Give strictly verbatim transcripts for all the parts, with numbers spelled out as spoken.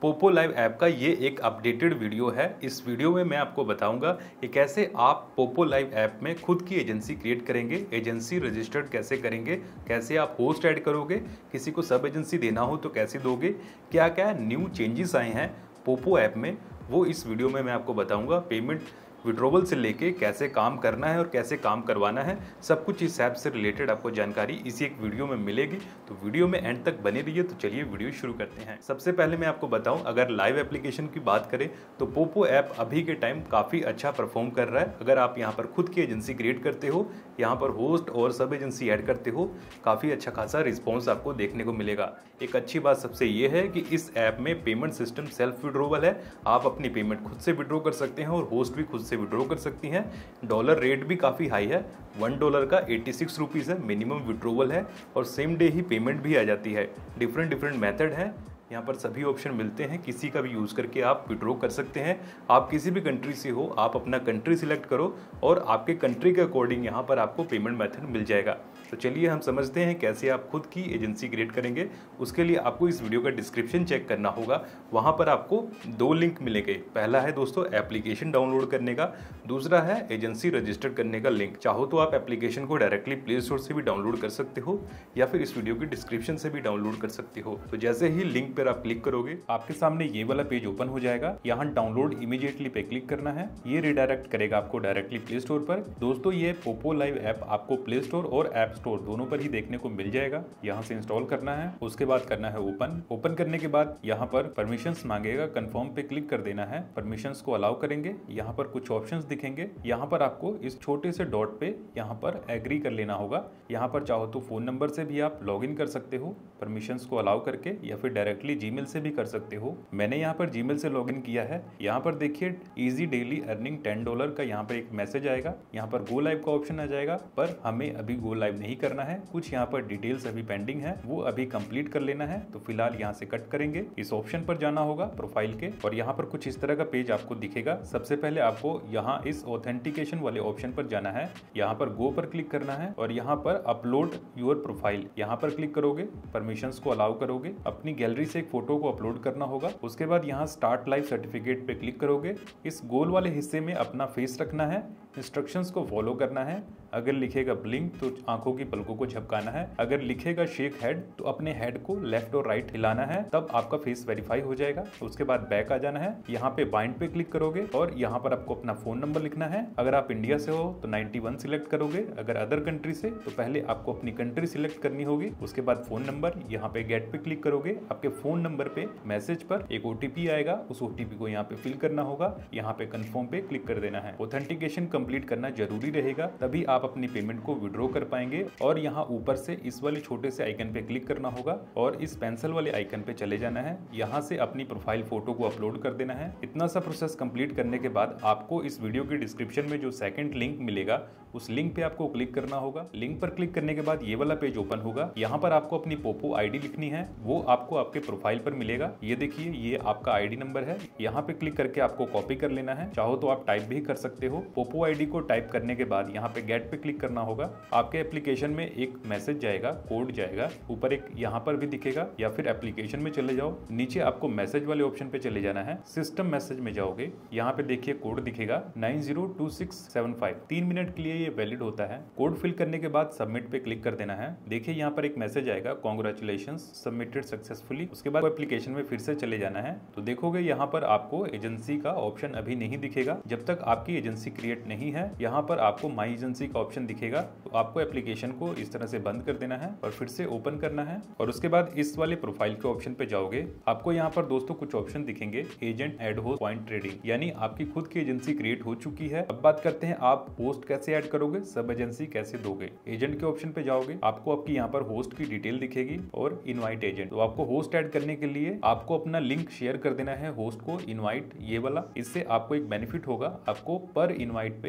Poopó live app का ये एक अपडेटेड वीडियो है। इस वीडियो में मैं आपको बताऊंगा कि कैसे आप पोपो लाइव ऐप में खुद की एजेंसी क्रिएट करेंगे, एजेंसी रजिस्टर्ड कैसे करेंगे, कैसे आप होस्ट ऐड करोगे, किसी को सब एजेंसी देना हो तो कैसे दोगे, क्या क्या न्यू चेंजेस आए हैं पोपो ऐप में, वो इस वीडियो में मैं आपको बताऊंगा। पेमेंट विड्रॉवल से लेके कैसे काम करना है और कैसे काम करवाना है, सब कुछ इस ऐप से रिलेटेड आपको जानकारी इसी एक वीडियो में मिलेगी। तो वीडियो में एंड तक बने रहिए। तो चलिए वीडियो शुरू करते हैं। सबसे पहले मैं आपको बताऊं, अगर लाइव एप्लीकेशन की बात करें तो पोपो ऐप अभी के टाइम काफ़ी अच्छा परफॉर्म कर रहा है। अगर आप यहाँ पर खुद की एजेंसी क्रिएट करते हो, यहाँ पर होस्ट और सब एजेंसी ऐड करते हो, काफ़ी अच्छा खासा रिस्पॉन्स आपको देखने को मिलेगा। एक अच्छी बात सबसे ये है कि इस ऐप में पेमेंट सिस्टम सेल्फ विड्रॉवल है। आप अपनी पेमेंट खुद से विड्रॉ कर सकते हैं और होस्ट भी खुद से विड्रॉ कर सकती हैं। डॉलर रेट भी काफ़ी हाई है, वन डॉलर का एट्टी सिक्स रुपीज़ है मिनिमम विड्रॉवल है और सेम डे ही पेमेंट भी आ जाती है। डिफरेंट डिफरेंट मेथड है, यहाँ पर सभी ऑप्शन मिलते हैं, किसी का भी यूज़ करके आप विड्रॉ कर सकते हैं। आप किसी भी कंट्री से हो, आप अपना कंट्री सिलेक्ट करो और आपके कंट्री के अकॉर्डिंग यहाँ पर आपको पेमेंट मेथड मिल जाएगा। तो चलिए हम समझते हैं कैसे आप खुद की एजेंसी क्रिएट करेंगे। उसके लिए आपको इस वीडियो का डिस्क्रिप्शन चेक करना होगा, वहाँ पर आपको दो लिंक मिलेंगे। पहला है दोस्तों एप्लीकेशन डाउनलोड करने का, दूसरा है एजेंसी रजिस्टर करने का लिंक। चाहो तो आप एप्लीकेशन को डायरेक्टली प्ले स्टोर से भी डाउनलोड कर सकते हो या फिर इस वीडियो की डिस्क्रिप्शन से भी डाउनलोड कर सकते हो। तो जैसे ही लिंक पर आप क्लिक करोगे, आपके सामने ये वाला पेज ओपन हो जाएगा। यहाँ डाउनलोड इमीडिएटली पे क्लिक करना है, ये रिडायरेक्ट करेगा आपको डायरेक्टली प्ले स्टोर पर। दोस्तों ये पोपो लाइव ऐप आपको प्ले स्टोर और ऐप स्टोर दोनों पर ही देखने को मिल जाएगा। यहाँ से इंस्टॉल करना है, उसके बाद करना है ओपन। ओपन करने के बाद यहाँ पर परमिशंस मांगेगा, कंफर्म पे क्लिक कर देना है। परमिशंस को अलाउ करेंगे, यहाँ पर कुछ ऑप्शंस दिखेंगे। यहाँ पर आपको इस छोटे से डॉट पे यहाँ पर एग्री कर लेना होगा। यहाँ पर चाहो तो फोन नंबर से भी आप लॉग इन कर सकते हो परमिशंस को अलाउ करके, या फिर डायरेक्टली जीमेल से भी कर सकते हो। मैंने यहाँ पर जीमेल से लॉग इन किया है। यहाँ पर देखिए easy daily earning ten dollar का यहाँ पर एक मैसेज आएगा। यहाँ पर गो लाइव का ऑप्शन आ जाएगा, पर हमें अभी गो लाइव नहीं करना है। कुछ यहाँ पर डिटेल्स अभी पेंडिंग है, वो अभी कंप्लीट कर लेना है। तो फिलहाल यहाँ से कट करेंगे, इस ऑप्शन पर जाना होगा प्रोफाइल के, और यहाँ पर कुछ इस तरह का पेज आपको दिखेगा। सबसे पहले आपको यहाँ इस ऑथेंटिकेशन वाले ऑप्शन पर जाना है, यहाँ पर गो पर क्लिक करना है और यहाँ पर अपलोड योर प्रोफाइल यहाँ पर क्लिक करोगे, परमिशंस को अलाउ करोगे, अपनी गैलरी से एक फोटो को अपलोड करना होगा। उसके बाद यहाँ स्टार्ट लाइव सर्टिफिकेट पे क्लिक करोगे। इस गोल वाले हिस्से में अपना फेस रखना है, इंस्ट्रक्शंस को फॉलो करना है। अगर लिखेगा ब्लिंक तो आंखों की पलकों को झपकाना है, अगर लिखेगा शेक हेड तो अपने हेड को लेफ्ट और राइट हिलाना है, तब आपका फेस वेरीफाई हो जाएगा। उसके बाद बैक आ जाना है, यहाँ पे बाइंड पे क्लिक करोगे और यहाँ पर आपको अपना फोन नंबर लिखना है। अगर आप इंडिया से हो तो नाइन्टी वन सिलेक्ट करोगे, अगर अदर कंट्री से तो पहले आपको अपनी कंट्री सिलेक्ट करनी होगी। उसके बाद फोन नंबर, यहाँ पे गेट पे क्लिक करोगे। आपके फोन नंबर पे मैसेज पर एक ओटीपी आएगा, उस ओटीपी को यहाँ पे फिल करना होगा। यहाँ पे कंफर्म पे क्लिक कर देना है। ऑथेंटिकेशन कंप्लीट करना जरूरी रहेगा, तभी आप अपनी पेमेंट को विड्रॉ कर पाएंगे। और यहाँ ऊपर से इस वाले छोटे से आइकन पे क्लिक करना होगा और इस पेंसिल वाले आइकन पे चले जाना है। यहाँ से अपनी प्रोफाइल फोटो को अपलोड कर देना है। इतना सा प्रोसेस कंप्लीट करने के बाद आपको इस वीडियो के डिस्क्रिप्शन में जो सेकंड लिंक मिलेगा, उस लिंक पे आपको क्लिक करना होगा। लिंक पर क्लिक करने के बाद ये वाला पेज ओपन होगा। यहाँ पर आपको अपनी पोपो आईडी लिखनी है, वो आपको आपके प्रोफाइल पर मिलेगा। ये देखिए, ये आपका आईडी नंबर है। यहाँ पे क्लिक करके आपको कॉपी कर लेना है, चाहो तो आप टाइप भी कर सकते हो। पोपो आईडी को टाइप करने के बाद यहाँ पे गेट पे क्लिक करना होगा। आपके एप्लीकेशन में एक मैसेज जाएगा, कोड जाएगा, ऊपर एक यहाँ पर भी दिखेगा, या फिर एप्लीकेशन में चले जाओ, नीचे आपको मैसेज वाले ऑप्शन पे चले जाना है। सिस्टम मैसेज में जाओगे, यहाँ पे देखिए कोड दिखेगा nine zero two six seven five. तीन मिनट के लिए ये वैलिड होता है। कोड फिल करने के बाद सबमिट पे क्लिक कर देना है। देखिए यहाँ पर एक मैसेज आएगा, कांग्रेचुलेशंस सबमिटेड सक्सेसफुली। उसके बाद एप्लीकेशन में फिर से चले जाना है। तो देखोगे यहाँ पर आपको एजेंसी का ऑप्शन अभी नहीं दिखेगा, जब तक आपकी एजेंसी क्रिएट नहीं है। यहाँ पर आपको माई एजेंसी का ऑप्शन दिखेगा, तो आपको एप्लीकेशन को इस तरह से बंद कर देना है और फिर से ओपन करना है। और उसके बाद इस वाले प्रोफाइल के ऑप्शन पे जाओगे। आपको यहाँ पर दोस्तों कुछ ऑप्शन दिखेंगे, agent, add host, point trading, यानी आपकी खुद की एजेंसी क्रिएट हो चुकी है। अब बात करते हैं आप होस्ट कैसे ऐड करोगे, सब एजेंसी कैसे दोगे। एजेंट के ऑप्शन पे जाओगे, आपको आपकी यहाँ पर होस्ट की डिटेल दिखेगी और इनवाइट एजेंट। तो आपको होस्ट ऐड करने के लिए आपको अपना लिंक शेयर कर देना है होस्ट को, इनवाइट ये वाला। इससे आपको एक बेनिफिट होगा, आपको पर इनवाइट पे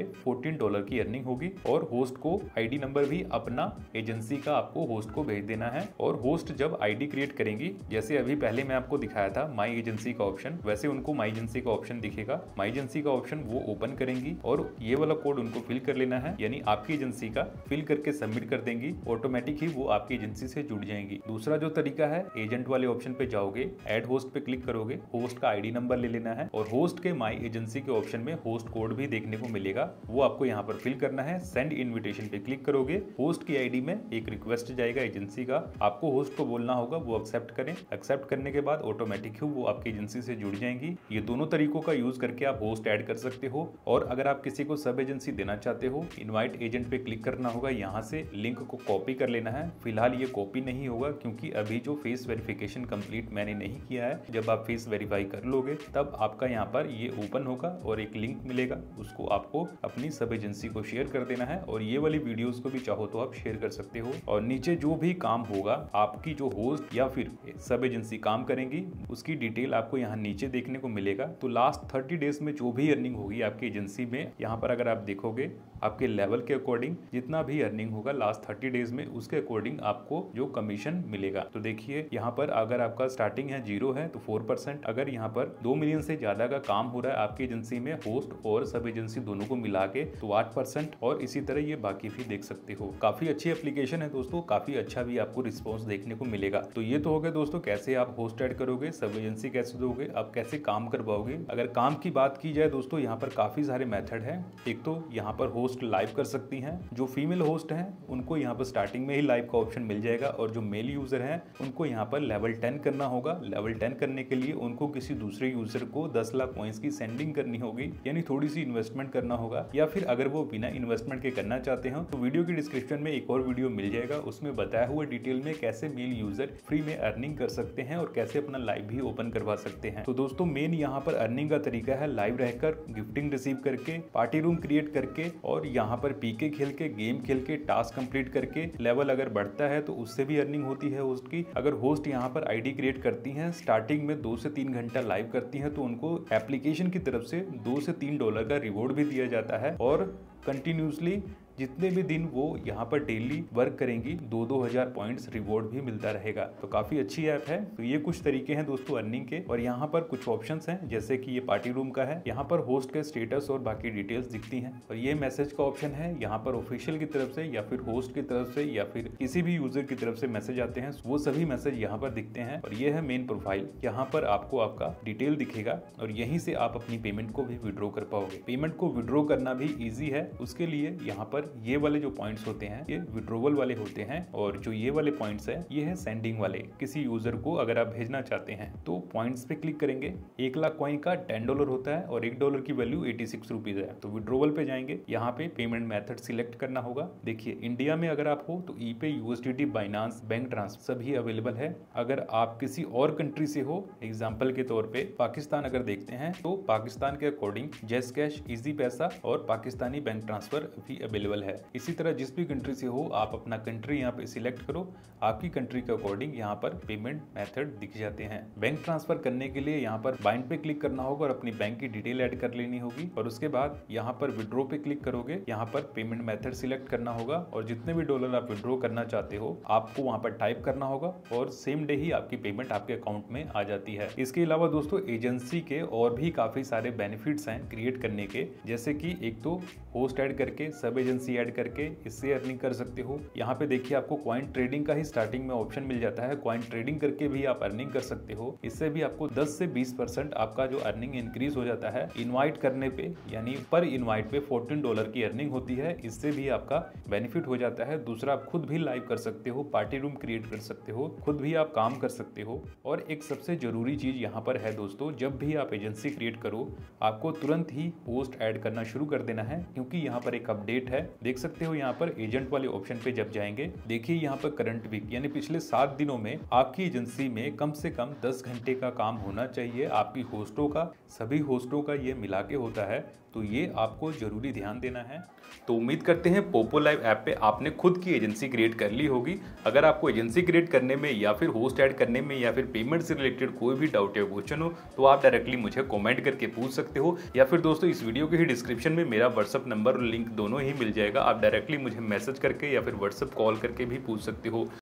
पे फोर्टीन डॉलर की अर्निंग होगी और होस्ट को आईडी नंबर भी अपना एजेंसी का आपको होस्ट को भेज देना है। और होस्ट जब आईडी क्रिएट करेंगी, जैसे अभी पहले मैं आपको दिखाया था माई एजेंसी का ऑप्शन, वैसे उनको माई एजेंसी का ऑप्शन दिखेगा। माई एजेंसी का ऑप्शन वो ओपन करेंगी और ये वाला कोड उनको फिल कर लेना है, यानी आपकी एजेंसी का फिल करके सबमिट कर देंगी, ऑटोमेटिक ही वो आपकी एजेंसी से जुड़ जाएंगी। दूसरा जो तरीका है, एजेंट वाले ऑप्शन पे जाओगे, ऐड होस्ट पे क्लिक करोगे, होस्ट का आईडी नंबर ले लेना है और होस्ट के माई एजेंसी के ऑप्शन में होस्ट कोड भी देखने को मिलेगा, वो आपको यहाँ पर फिल करना है। सेंड इन्विटेशन पे क्लिक करोगे, होस्ट की आईडी में एक रिक्वेस्ट जाएगा एजेंसी का, आपको होस्ट को बोलना होगा वो एक्सेप्ट करें। एक्सेप्ट करने के बाद ऑटोमेटिक ही वो आपकी एजेंसी से जुड़ जाएंगी। ये दोनों तरीकों का यूज करके आप होस्ट ऐड कर सकते हो। और अगर आप किसी को सब एजेंसी देना चाहते हो, इनवाइट एजेंट पे क्लिक करना होगा, यहाँ से लिंक को कॉपी कर लेना है। फिलहाल ये कॉपी नहीं होगा क्योंकि अभी जो फेस वेरिफिकेशन कंप्लीट मैंने नहीं किया है। जब आप फेस वेरीफाई कर लोगे तब आपका यहाँ पर ये ओपन होगा और एक लिंक मिलेगा, उसको आपको अपनी सब एजेंसी को शेयर कर देना है। और ये वाली वीडियोस को भी चाहो तो आप शेयर कर सकते हो। और नीचे जो भी काम होगा, आपकी जो होस्ट या फिर सब एजेंसी काम करेंगी, उसकी डिटेल आपको यहाँ नीचे देखने को मिलेगा। तो लास्ट थर्टी डेज में जो भी अर्निंग होगी आपकी एजेंसी में, यहाँ पर अगर आप देखोगे आपके लेवल के अकॉर्डिंग जितना भी अर्निंग होगा लास्ट थर्टी डेज में, उसके अकॉर्डिंग आपको जो कमीशन मिलेगा। तो देखिए यहाँ पर अगर आपका स्टार्टिंग है जीरो है तो फोर परसेंट, अगर यहाँ पर दो मिलियन से ज्यादा का काम हो रहा है आपकी एजेंसी में, होस्ट और सब एजेंसी दोनों को मिला के, तो आठ परसेंट। और इसी तरह ये बाकी भी देख सकते हो। काफी अच्छी एप्लीकेशन है दोस्तों, काफी अच्छा भी आपको रिस्पॉन्स देखने को मिलेगा। तो ये तो हो गया दोस्तों कैसे आप होस्ट ऐड करोगे, सब एजेंसी कैसे दोगे, आप कैसे काम करवाओगे। अगर काम की बात की जाए दोस्तों, यहाँ पर काफी सारे मेथड है। एक तो यहाँ पर होस्ट लाइव कर सकती हैं, जो फीमेल होस्ट हैं उनको यहाँ पर स्टार्टिंग में ही लाइव का ऑप्शन मिल जाएगा। और जो मेल यूजर हैं उनको यहाँ पर लेवल टेन करना होगा। लेवल टेन करने के लिए उनको किसी दूसरे यूजर को दस लाख पॉइंट्स की सेंडिंग करनी होगी, यानी थोड़ी सी इन्वेस्टमेंट करना होगा। या फिर अगर वो बिना इन्वेस्टमेंट के करना चाहते हो तो वीडियो की डिस्क्रिप्शन में एक और वीडियो मिल जाएगा, उसमें बताया हुआ डिटेल में कैसे मेल यूजर फ्री में अर्निंग कर सकते हैं और कैसे अपना लाइव भी ओपन करवा सकते हैं। तो दोस्तों मेन यहाँ पर अर्निंग का तरीका है लाइव रहकर, गिफ्टिंग रिसीव करके, पार्टी रूम क्रिएट करके और यहाँ पर पीके खेल के, गेम खेल के, टास्क कंप्लीट करके। लेवल अगर बढ़ता है तो उससे भी अर्निंग होती है होस्ट की। अगर होस्ट यहाँ पर आईडी क्रिएट करती हैं, स्टार्टिंग में दो से तीन घंटा लाइव करती हैं, तो उनको एप्लीकेशन की तरफ से दो से तीन डॉलर का रिवॉर्ड भी दिया जाता है। और कंटिन्यूसली जितने भी दिन वो यहाँ पर डेली वर्क करेंगी, दो दो हजार पॉइंट्स रिवॉर्ड भी मिलता रहेगा। तो काफी अच्छी ऐप है। तो ये कुछ तरीके हैं दोस्तों अर्निंग के। और यहाँ पर कुछ ऑप्शंस हैं, जैसे कि ये पार्टी रूम का है, यहाँ पर होस्ट के स्टेटस और बाकी डिटेल्स दिखती हैं। और ये मैसेज का ऑप्शन है, यहाँ पर ऑफिशियल की तरफ से या फिर होस्ट की तरफ से या फिर किसी भी यूजर की तरफ से मैसेज आते हैं, वो सभी मैसेज यहाँ पर दिखते हैं। और ये है मेन प्रोफाइल, यहाँ पर आपको आपका डिटेल दिखेगा और यहीं से आप अपनी पेमेंट को भी विड्रॉ कर पाओगे। पेमेंट को विड्रॉ करना भी ईजी है, उसके लिए यहाँ पर ये वाले जो पॉइंट्स होते हैं ये विड्रॉवल वाले होते हैं। और जो ये वाले पॉइंट्स है ये है सेंडिंग वाले। किसी यूजर को अगर आप भेजना चाहते हैं तो पॉइंट्स पे क्लिक करेंगे। एक लाख कॉइन का टेन डॉलर होता है और एक डॉलर की वैल्यू एटी सिक्स रुपीज है। तो विड्रॉवल पे जाएंगे, यहाँ पे पेमेंट मेथड सिलेक्ट करना होगा। देखिए इंडिया में अगर आप हो तो E pay, USDT, Binance, bank transfer सभी अवेलेबल है। अगर आप किसी और कंट्री से हो, एग्जाम्पल के तौर पे पाकिस्तान अगर देखते हैं तो पाकिस्तान के अकॉर्डिंग जैस कैश, इजी पैसा और पाकिस्तानी बैंक ट्रांसफर भी अवेलेबल है। इसी तरह जिस भी कंट्री से हो आप अपना कंट्री यहाँ पे सिलेक्ट करो, आपकी कंट्री के अकॉर्डिंग यहाँ पर पेमेंट मेथड दिख जाते हैं। बैंक ट्रांसफर करने के लिए यहाँ पर बाइंड पे क्लिक करना होगा और अपनी बैंक की डिटेल ऐड कर लेनी होगी। और उसके बाद यहाँ पर विड्रॉ पे क्लिक करोगे, यहाँ पर पेमेंट मेथड सिलेक्ट करना होगा और जितने भी डॉलर आप विड्रॉ करना चाहते हो आपको वहाँ पर टाइप करना होगा और सेम डे ही आपकी पेमेंट आपके अकाउंट में आ जाती है। इसके अलावा दोस्तों एजेंसी के और भी काफी सारे बेनिफिट्स हैं क्रिएट करने के, जैसे कि एक तो होस्ट ऐड करके, सब एजेंसी ऐड करके इससे अर्निंग कर सकते हो। यहाँ पे देखिए आपको कॉइन ट्रेडिंग का ही स्टार्टिंग में ऑप्शन मिल जाता है। कॉइन ट्रेडिंग करके भी आप अर्निंग कर सकते हो। इससे भी आपको दस से बीस परसेंट आपका जो अर्निंग इंक्रीज हो जाता है। इनवाइट करने पे यानी पर इनवाइट पे फोर्टीन डॉलर की अर्निंग होती है, इससे भी आपका बेनिफिट हो जाता है। दूसरा, आप खुद भी लाइव कर सकते हो, पार्टी रूम क्रिएट कर सकते हो, खुद भी आप काम कर सकते हो। और एक सबसे जरूरी चीज यहाँ पर है दोस्तों, जब भी आप एजेंसी क्रिएट करो आपको तुरंत ही पोस्ट ऐड करना शुरू कर देना है, क्योंकि यहाँ पर एक अपडेट है। देख सकते हो यहाँ पर एजेंट वाले ऑप्शन पे जब जाएंगे, देखिए यहाँ पर करंट वीक यानी पिछले सात दिनों में आपकी एजेंसी में कम से कम दस घंटे का काम होना चाहिए। आपकी होस्टों का, सभी होस्टों का ये मिला के होता है तो ये आपको ज़रूरी ध्यान देना है। तो उम्मीद करते हैं पोपो लाइव ऐप पे आपने खुद की एजेंसी क्रिएट कर ली होगी। अगर आपको एजेंसी क्रिएट करने में या फिर होस्ट ऐड करने में या फिर पेमेंट से रिलेटेड कोई भी डाउट या क्वेश्चन हो तो आप डायरेक्टली मुझे कमेंट करके पूछ सकते हो, या फिर दोस्तों इस वीडियो के ही डिस्क्रिप्शन में मेरा व्हाट्सअप नंबर और लिंक दोनों ही मिल जाएगा। आप डायरेक्टली मुझे मैसेज करके या फिर व्हाट्सअप कॉल करके भी पूछ सकते हो।